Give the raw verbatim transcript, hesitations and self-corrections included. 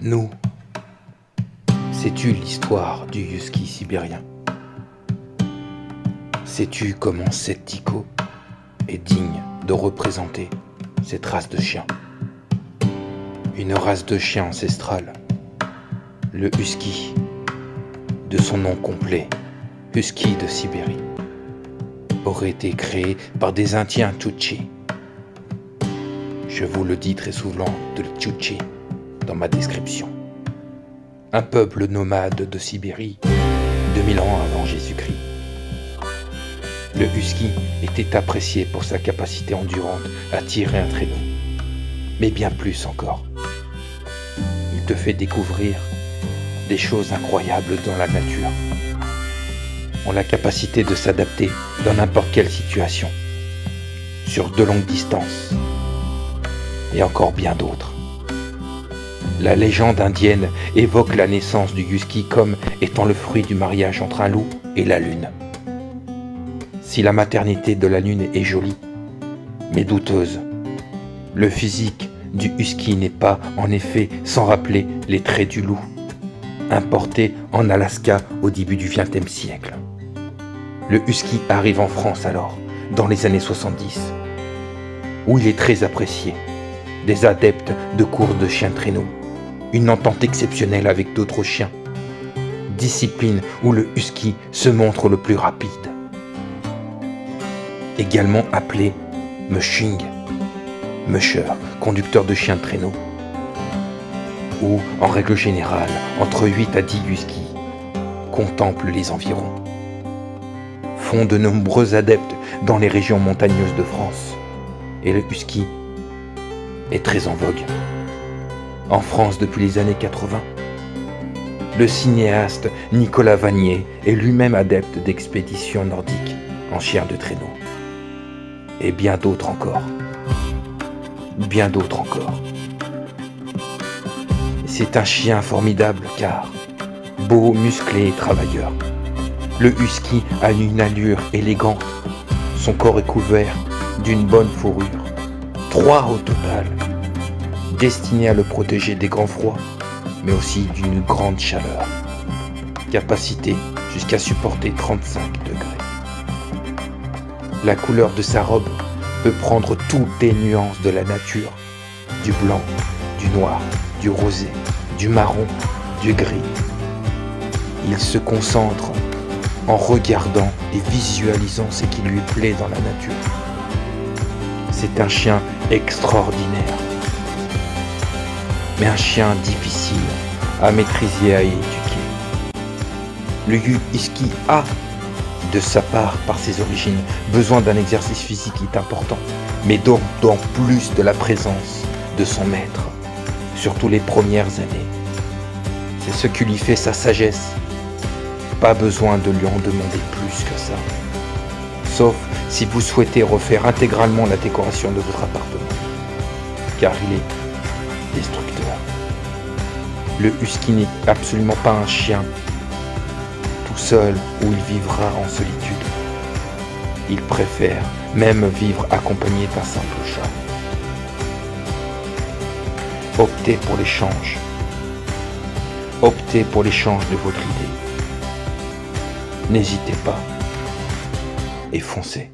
Nous, sais-tu l'histoire du husky sibérien? Sais-tu comment cette tico est digne de représenter cette race de chien? Une race de chien ancestrale, le husky, de son nom complet, husky de Sibérie, aurait été créé par des Indiens Tchouktchis. Je vous le dis très souvent de Tchouktchis dans ma description. Un peuple nomade de Sibérie, deux mille ans avant Jésus-Christ. Le husky était apprécié pour sa capacité endurante à tirer un traîneau, mais bien plus encore. Il te fait découvrir des choses incroyables dans la nature, ont la capacité de s'adapter dans n'importe quelle situation, sur de longues distances, et encore bien d'autres. La légende indienne évoque la naissance du husky comme étant le fruit du mariage entre un loup et la lune. Si la maternité de la lune est jolie, mais douteuse, le physique du husky n'est pas en effet sans rappeler les traits du loup, importé en Alaska au début du vingtième siècle. Le husky arrive en France alors, dans les années soixante-dix, où il est très apprécié des adeptes de courses de chiens de traîneau, une entente exceptionnelle avec d'autres chiens, discipline où le husky se montre le plus rapide. Également appelé mushing, musher, conducteur de chiens de traîneau, où, en règle générale, entre huit à dix huskies contemplent les environs, font de nombreux adeptes dans les régions montagneuses de France, et le husky est très en vogue. En France depuis les années quatre-vingts, le cinéaste Nicolas Vanier est lui-même adepte d'expéditions nordiques en chien de traîneau. Et bien d'autres encore. Bien d'autres encore. C'est un chien formidable car beau, musclé et travailleur. Le husky a une allure élégante. Son corps est couvert d'une bonne fourrure. Trois au total, destinés à le protéger des grands froids, mais aussi d'une grande chaleur. Capacité jusqu'à supporter trente-cinq degrés. La couleur de sa robe peut prendre toutes les nuances de la nature, du blanc, du noir, du rosé, du marron, du gris. Il se concentre en regardant et visualisant ce qui lui plaît dans la nature. C'est un chien extraordinaire, mais un chien difficile à maîtriser et à éduquer. Le husky a, de sa part, par ses origines, besoin d'un exercice physique qui est important, mais d'autant plus de la présence de son maître, surtout les premières années. C'est ce qui lui fait sa sagesse. Pas besoin de lui en demander plus que ça. Sauf si vous souhaitez refaire intégralement la décoration de votre appartement, car il est destructeur. Le husky n'est absolument pas un chien tout seul où il vivra en solitude. Il préfère même vivre accompagné d'un simple chat. Optez pour l'échange. Optez pour l'échange de votre idée. N'hésitez pas et foncez.